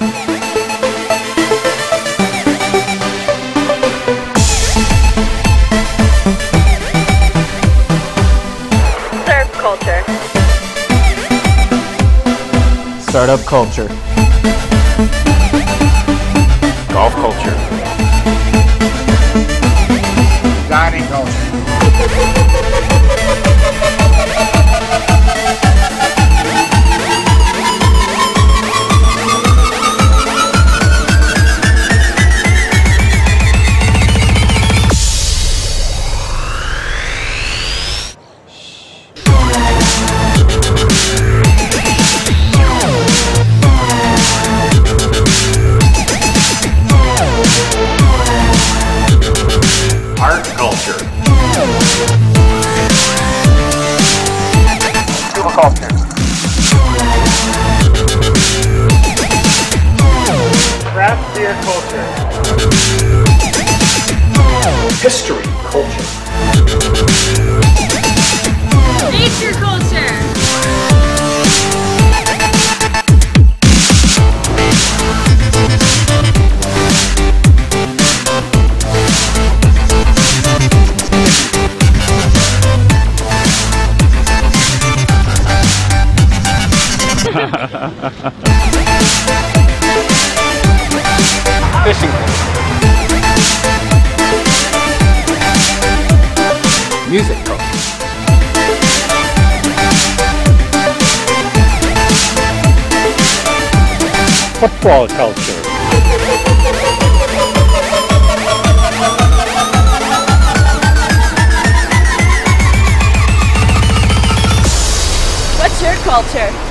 Culture. Startup culture. Golf culture. Dining culture. Art culture. People culture. Craft beer culture. History culture. Nature culture. Fishing culture. Music culture. Football culture. What's your culture?